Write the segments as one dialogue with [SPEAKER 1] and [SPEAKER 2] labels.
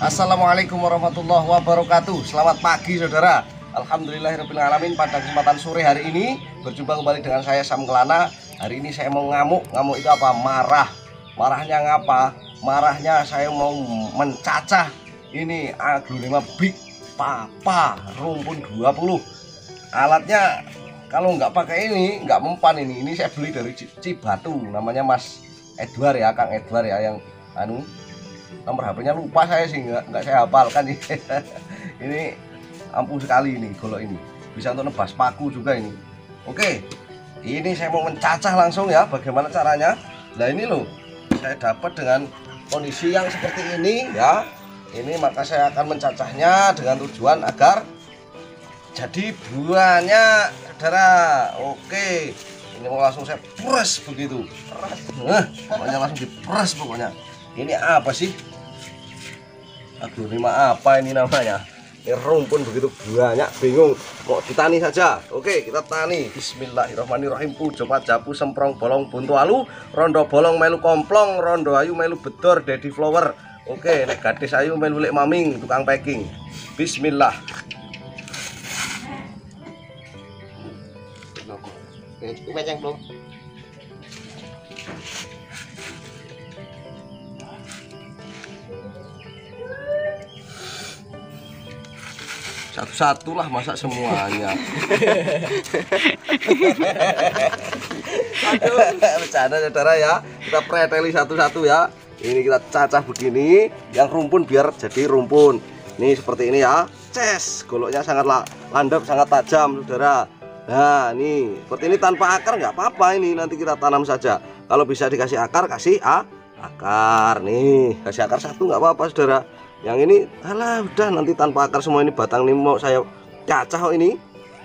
[SPEAKER 1] Assalamualaikum warahmatullahi wabarakatuh. Selamat pagi saudara. Alhamdulillahirrahmanirrahim. Pada kesempatan sore hari ini berjumpa kembali dengan saya Sam Kelana. Hari ini saya mau ngamuk. Ngamuk itu apa? Marah. Marahnya ngapa? Marahnya saya mau mencacah ini aglonema Big Papa rumpun 20. Alatnya kalau nggak pakai ini nggak mempan ini. Ini saya beli dari Cibatu, namanya Mas Edward ya, Kang Edward ya, yang nomor HP-nya lupa saya sih, nggak saya hafalkan nih. Ini ampuh sekali ini golok ini, bisa untuk nebas paku juga ini. Oke, ini saya mau mencacah langsung ya. Bagaimana caranya? Nah ini loh, saya dapat dengan kondisi yang seperti ini ya. Ini maka saya akan mencacahnya dengan tujuan agar jadi buahnya saudara. Oke, ini mau langsung saya peras begitu, pokoknya langsung diperas pokoknya. Ini apa sih? Aglonema apa ini namanya? Ini rumpun begitu banyak, bingung mau ditani saja. Oke, kita tani. Bismillahirrahmanirrahim. Pujo pajapu semprong bolong buntu alu, rondo bolong melu komplong, rondo ayu melu bedor daddy flower. Oke, nek gadis ayu melu lek maming tukang packing. Bismillah. Oke, peceng belum? Satu-satu lah, masa semuanya. Aduh, bercanda saudara ya. Kita preteli satu-satu ya. Ini kita cacah begini, yang rumpun biar jadi rumpun. Ini seperti ini ya. Ces, goloknya sangat landap, sangat tajam saudara. Nah ini seperti ini tanpa akar nggak apa-apa, ini nanti kita tanam saja. Kalau bisa dikasih akar, kasih akar. Nih kasih akar satu nggak apa-apa saudara. Yang ini alah udah nanti tanpa akar semua. Ini batang ini mau saya cacah ini.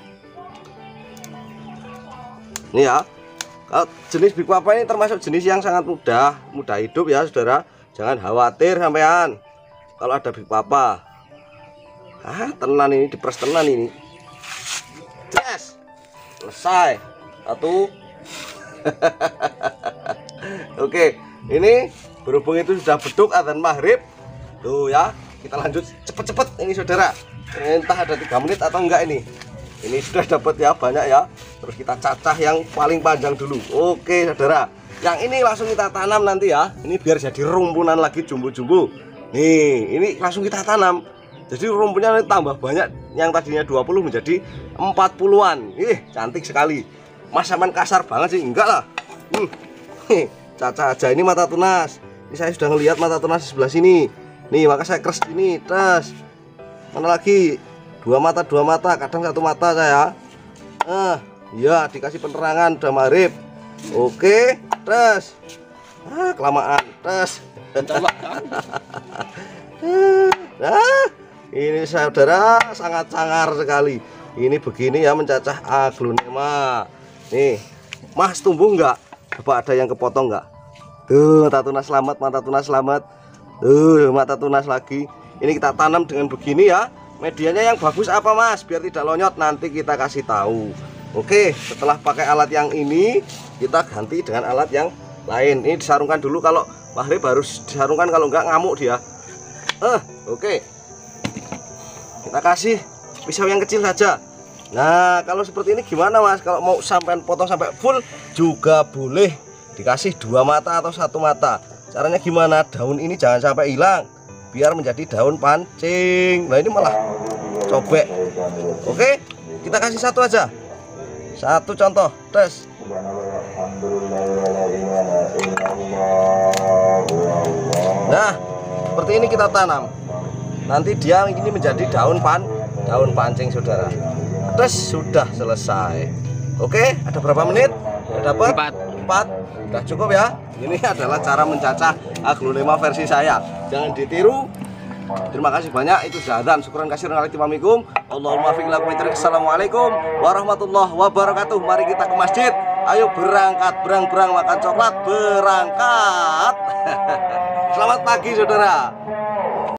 [SPEAKER 1] Ini ya. Kalau jenis Big Papa ini termasuk jenis yang sangat mudah hidup ya saudara. Jangan khawatir sampean kalau ada Big Papa. Tenan ini, diperes tenan ini. Yes, selesai satu. Oke, ini berhubung itu sudah beduk adzan maghrib. Tuh ya, kita lanjut cepet-cepet ini saudara. Entah ada 3 menit atau enggak ini. Ini sudah dapat ya banyak ya. Terus kita cacah yang paling panjang dulu. Oke saudara. Yang ini langsung kita tanam nanti ya. Ini biar jadi rumpunan lagi jumbo-jumbo. Nih, ini langsung kita tanam. Jadi rumpunnya nanti tambah banyak. Yang tadinya 20 menjadi 40-an. Cantik sekali. Mas Saman kasar banget sih, enggak lah. Cacah aja ini mata tunas. Ini saya sudah ngelihat mata tunas di sebelah sini. Nih maka saya keras ini, tes. Mana lagi? 2 mata, kadang 1 mata saya. Ya dikasih penerangan udah maghrib. Oke, tes. Kelamaan, tes. Ini saudara sangat sangar sekali. Ini begini ya mencacah aglonema. Nih, Mas tumbuh nggak? Coba ada yang kepotong nggak? Tuh, mata tunas selamat, mata tunas selamat. Mata tunas lagi. Ini kita tanam dengan begini ya. Medianya yang bagus apa Mas? Biar tidak lonyot nanti kita kasih tahu. Oke, setelah pakai alat yang ini, kita ganti dengan alat yang lain. Ini disarungkan dulu, kalau maghrib harus disarungkan, kalau enggak ngamuk dia. Oke. Kita kasih pisau yang kecil saja. Nah, kalau seperti ini gimana Mas? Kalau mau sampai potong sampai full juga boleh. Dikasih 2 mata atau 1 mata. Caranya gimana? Daun ini jangan sampai hilang, biar menjadi daun pancing. Nah ini malah cobek. Oke, kita kasih 1 aja. 1 contoh, tes. Nah, seperti ini kita tanam. Nanti dia ini menjadi daun pancing saudara. Tes, sudah selesai. Oke, ada berapa menit? Ada dapat 4. Udah cukup ya. Ini adalah cara mencacah aglonema versi saya. Jangan ditiru. Terima kasih banyak. Itu Zahdan. Syukuran kasih Assalamualaikum warahmatullahi wabarakatuh. Mari kita ke masjid. Ayo berangkat, berang makan coklat, berangkat. Selamat pagi saudara.